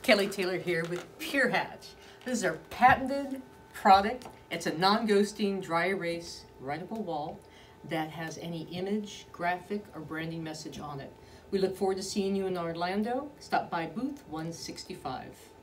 Kelly Taylor here with peerhatch. This is our patented product. It's a non-ghosting, dry erase, writable wall that has any image, graphic, or branding message on it. We look forward to seeing you in Orlando. Stop by booth 165.